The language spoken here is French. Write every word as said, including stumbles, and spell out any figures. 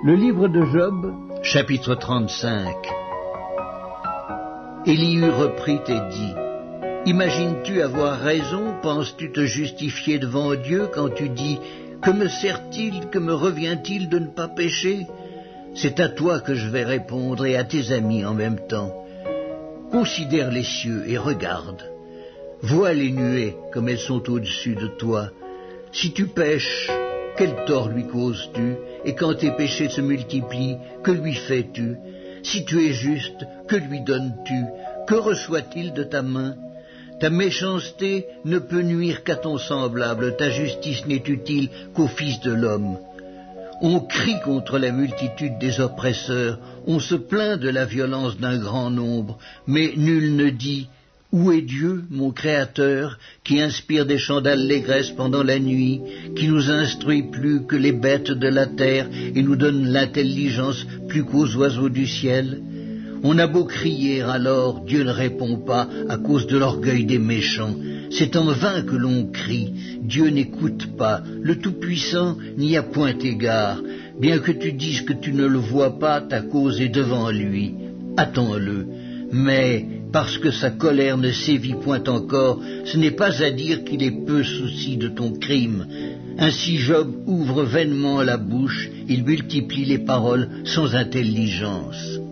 Le livre de Job, chapitre trente-cinq. Élihu reprit et dit, « Imagines-tu avoir raison? Penses-tu te justifier devant Dieu quand tu dis, « Que me sert-il, que me revient-il de ne pas pécher ?» C'est à toi que je vais répondre et à tes amis en même temps. Considère les cieux et regarde. Vois les nuées comme elles sont au-dessus de toi. Si tu pèches, quel tort lui causes-tu? Et quand tes péchés se multiplient, que lui fais-tu? Si tu es juste, que lui donnes-tu? Que reçoit-il de ta main? Ta méchanceté ne peut nuire qu'à ton semblable, ta justice n'est utile qu'au Fils de l'homme. On crie contre la multitude des oppresseurs, on se plaint de la violence d'un grand nombre, mais nul ne dit « Où est Dieu, mon Créateur, qui inspire des chants d'allégresse pendant la nuit, qui nous instruit plus que les bêtes de la terre et nous donne l'intelligence plus qu'aux oiseaux du ciel ?» On a beau crier alors, Dieu ne répond pas à cause de l'orgueil des méchants. C'est en vain que l'on crie, Dieu n'écoute pas, le Tout-Puissant n'y a point égard. Bien que tu dises que tu ne le vois pas, ta cause est devant lui. Attends-le. Mais parce que sa colère ne sévit point encore, ce n'est pas à dire qu'il est peu souci de ton crime. Ainsi Job ouvre vainement la bouche, il multiplie les paroles sans intelligence.